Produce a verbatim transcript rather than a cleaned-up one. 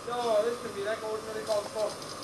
No, this can be like ordinary golf ball.